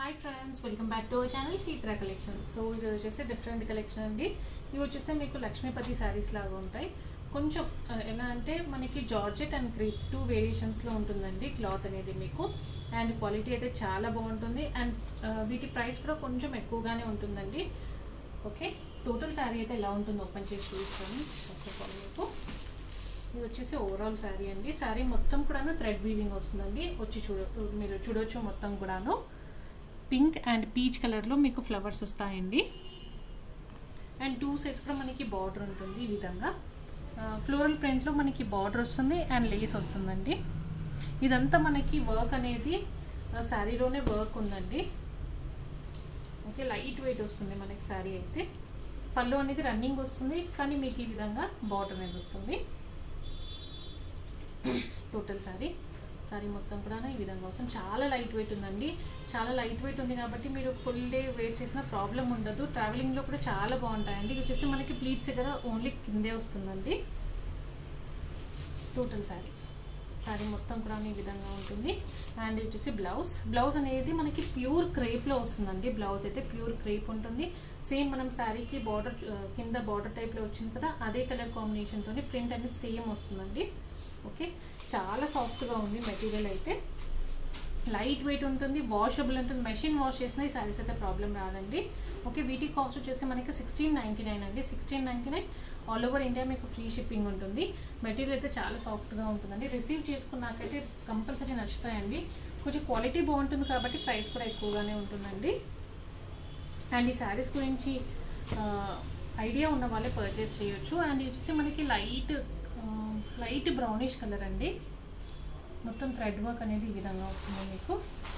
Hi friends, welcome back to our channel Chaitra collection. So ఇది వచ్చేసి different collection అండి. ఇవి వచ్చేసి మీకు లక్ష్మీపతి శారీస్ లాగా ఉంటాయి. కొంచెం ఎలా అంటే మనకి జార్జెట్ అండ్ క్రేప్ టూ వేరియేషన్స్లో ఉంటుందండి క్లాత్ అనేది మీకు. అండ్ క్వాలిటీ అయితే చాలా బాగుంటుంది. అండ్ వీటి ప్రైస్ కూడా కొంచెం ఎక్కువగానే ఉంటుందండి. ఓకే, టోటల్ శారీ అయితే ఎలా ఉంటుందో ఓపెన్ చేసి చూపిస్తాను. ఫస్ట్ ఆఫ్ ఆల్ మీకు ఇది వచ్చేసి ఓవరాల్ శారీ అండి. శారీ మొత్తం కూడాను థ్రెడ్ వీవింగ్ వస్తుందండి. వచ్చి మీరు చూడొచ్చు మొత్తం కూడాను పింక్ అండ్ పీచ్ కలర్లో మీకు ఫ్లవర్స్ వస్తాయండి. అండ్ టూ సైడ్స్ కూడా మనకి బార్డర్ ఉంటుంది. ఈ విధంగా ఫ్లోరల్ ప్రింట్లో మనకి బార్డర్ వస్తుంది అండ్ లేస్ వస్తుందండి. ఇదంతా మనకి వర్క్ అనేది శారీలోనే వర్క్ ఉందండి. ఓకే, లైట్ వెయిట్ వస్తుంది మనకి శారీ అయితే. పళ్ళు అనేది రన్నింగ్ వస్తుంది, కానీ మీకు ఈ విధంగా బార్డర్ అనేది వస్తుంది. టోటల్ శారీ మొత్తం కూడా ఈ విధంగా వస్తుంది. చాలా లైట్ వెయిట్ ఉందండి. చాలా లైట్ వెయిట్ ఉంది కాబట్టి మీరు ఫుల్ డే వేర్ చేసిన ప్రాబ్లం ఉండదు. ట్రావెలింగ్లో కూడా చాలా బాగుంటాయండి. ఇది వచ్చేసి మనకి ప్లీట్స్ దగ్గర ఓన్లీ కిందే వస్తుందండి. టోటల్ శారీ మొత్తం కూడా ఈ విధంగా ఉంటుంది. అండ్ వచ్చేసి బ్లౌజ్ అనేది మనకి ప్యూర్ క్రేప్లో వస్తుందండి. బ్లౌజ్ అయితే ప్యూర్ క్రేప్ ఉంటుంది. సేమ్ మనం శారీకి బార్డర్ కింద బార్డర్ టైప్లో వచ్చింది కదా, అదే కలర్ కాంబినేషన్తో ప్రింట్ అనేది సేమ్ వస్తుందండి. ఓకే, చాలా సాఫ్ట్గా ఉంది మెటీరియల్ అయితే. లైట్ వెయిట్ ఉంటుంది, వాషబుల్ ఉంటుంది. మెషిన్ వాష్ చేసిన ఈ శారీస్ అయితే ప్రాబ్లం రాదండి. ఓకే, వీటి కాస్ట్ వచ్చేసి మనకి 1699 అండి. 1699 ఆల్ ఓవర్ ఇండియా మీకు ఫ్రీ షిప్పింగ్ ఉంటుంది. మెటీరియల్ అయితే చాలా సాఫ్ట్గా ఉంటుందండి. రిసీవ్ చేసుకున్నాకైతే కంపల్సరీ నచ్చుతాయండి. కొంచెం క్వాలిటీ బాగుంటుంది కాబట్టి ప్రైస్ కూడా ఎక్కువగానే ఉంటుందండి. అండ్ ఈ శారీస్ గురించి ఐడియా ఉన్న వాళ్ళే పర్చేస్ చేయొచ్చు. అండ్ ఇది వచ్చేసి మనకి లైట్ బ్రౌనిష్ కలర్ అండి. మొత్తం థ్రెడ్ వర్క్ అనేది ఈ విధంగా వస్తుంది మీకు.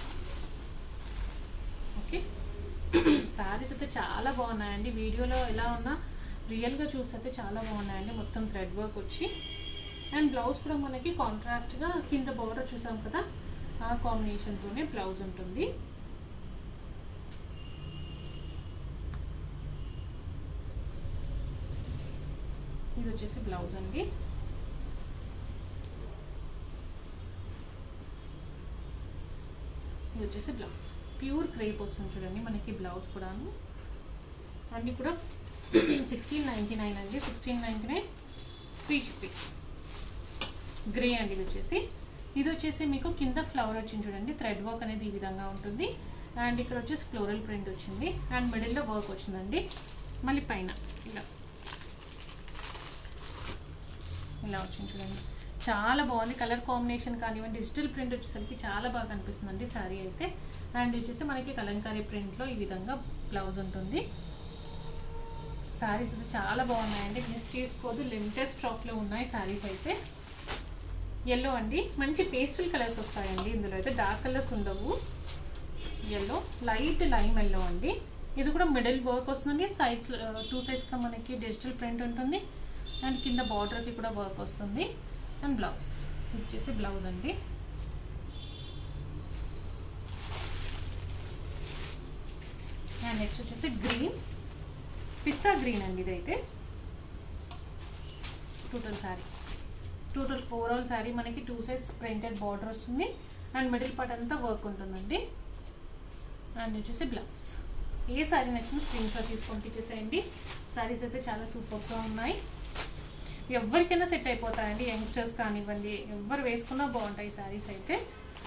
ఓకే, శారీస్ అయితే చాలా బాగున్నాయండి. వీడియోలో ఎలా ఉన్నా రియల్గా చూస్తే చాలా బాగున్నాయండి. మొత్తం థ్రెడ్ వర్క్ వచ్చి అండ్ బ్లౌజ్ కూడా మనకి కాంట్రాస్ట్గా కింద బార్డర్ చూసాం కదా, ఆ కాంబినేషన్తోనే బ్లౌజ్ ఉంటుంది. ఇది వచ్చేసి బ్లౌజ్ అండి. ఇది వచ్చేసి బ్లౌజ్ ప్యూర్ క్రేప్ వస్తుంది చూడండి మనకి. బ్లౌజ్ కూడాను అన్నీ కూడా 1699 అండి. 1699 ఫ్రీ షిప్పింగ్. గ్రే అండి. ఇది వచ్చేసి మీకు కింద ఫ్లవర్ వచ్చింది చూడండి. థ్రెడ్ వర్క్ అనేది ఈ విధంగా ఉంటుంది. అండ్ ఇక్కడ వచ్చేసి ఫ్లోరల్ ప్రింట్ వచ్చింది అండ్ మిడిల్లో వర్క్ వచ్చిందండి. మళ్ళీ పైన ఇలా వచ్చింది చూడండి. చాలా బాగుంది. కలర్ కాంబినేషన్ కానివ్వండి, డిజిటల్ ప్రింట్ వచ్చేసరికి చాలా బాగా కనిపిస్తుందండి శారీ అయితే. అండ్ వచ్చేసి మనకి కలంకారీ ప్రింట్లో ఈ విధంగా బ్లౌజ్ ఉంటుంది. శారీస్ అయితే చాలా బాగున్నాయండి. మిస్ చేసుకోదు, లిమిటెడ్ స్టాక్లో ఉన్నాయి శారీస్ అయితే. ఎల్లో అండి, మంచి పేస్టల్ కలర్స్ వస్తాయండి. ఇందులో అయితే డార్క్ కలర్స్ ఉండవు. ఎల్లో, లైట్ లైమ్ ఎల్లో అండి. ఇది కూడా మిడిల్ వర్క్ వస్తుంది. సైడ్స్ టూ సైడ్స్ కూడా మనకి డిజిటల్ ప్రింట్ ఉంటుంది. అండ్ కింద బార్డర్కి కూడా వర్క్ వస్తుంది. అండ్ బ్లౌజ్, ఇది వచ్చేసి బ్లౌజ్ అండి. అండ్ నెక్స్ట్ వచ్చేసి గ్రీన్, పిస్తా గ్రీన్ అండి. ఇదైతే టోటల్ ఓవరాల్ శారీ మనకి టూ సైడ్స్ ప్రింటెడ్ బార్డర్ వస్తుంది అండ్ మిడిల్ పార్ట్ అంతా వర్క్ ఉంటుందండి. అండ్ వచ్చేసి బ్లౌజ్. ఏ శారీ నచ్చిన స్క్రీన్ షాట్ తీసి పంపించేసేయండి. శారీస్ అయితే చాలా సూపర్గా ఉన్నాయి. ఎవరికైనా సెట్ అయిపోతాయండి. యంగ్స్టర్స్ కానివ్వండి, ఎవరు వేసుకున్నా బాగుంటాయి శారీస్ అయితే.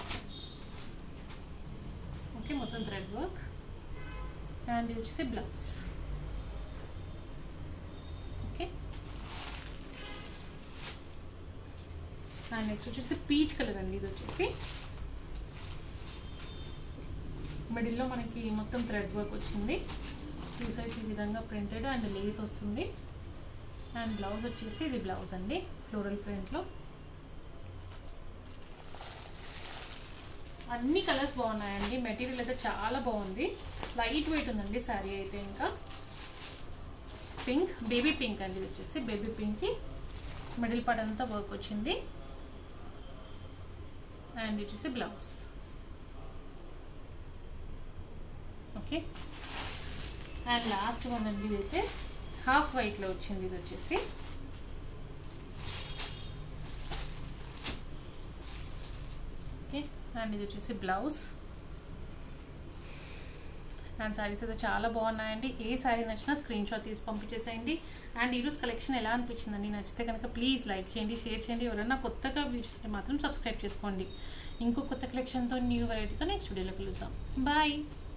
ఓకే, మొత్తం థ్రెడ్ వర్క్. అండ్ ఇది వచ్చేసి బ్లౌజ్. ఓకే, అండ్ నెక్స్ట్ వచ్చేసి పీచ్ కలర్ అండి. ఇది వచ్చేసి మిడిల్లో మనకి మొత్తం థ్రెడ్ వర్క్ వచ్చింది. టూ సైడ్స్ ఈ విధంగా ప్రింటెడ్ అండ్ లేస్ వస్తుంది. అండ్ బ్లౌజ్ వచ్చేసి ఇది బ్లౌజ్ అండి, ఫ్లోరల్ ప్రింట్లో. అన్ని కలర్స్ బాగున్నాయండి. మెటీరియల్ అయితే చాలా బాగుంది. లైట్ వెయిట్ ఉందండి శారీ అయితే. ఇంకా పింక్, బేబీ పింక్ అండి. ఇది వచ్చేసి బేబీ పింక్కి మిడిల్ పార్ట్ అంతా వర్క్ వచ్చింది. అండ్ వచ్చేసి blouse. Okay, and last one అండి. ఇదైతే హాఫ్ వైట్లో వచ్చింది. ఇది వచ్చేసి ఓకే, అండ్ ఇది వచ్చేసి బ్లౌజ్. అండ్ సారీస్ అయితే చాలా బాగున్నాయండి. ఏ సారీ నచ్చినా స్క్రీన్ షాట్ తీసి పంపించేసేయండి. అండ్ ఈరోజు కలెక్షన్ ఎలా అనిపించిందండి? నచ్చితే కనుక ప్లీజ్ లైక్ చేయండి, షేర్ చేయండి. ఎవరైనా కొత్తగా వ్యూ చేస్తే మాత్రం సబ్స్క్రైబ్ చేసుకోండి. ఇంకో కొత్త కలెక్షన్తో న్యూ వెరైటీతో నెక్స్ట్ వీడియోలో కలుద్దాం. బాయ్.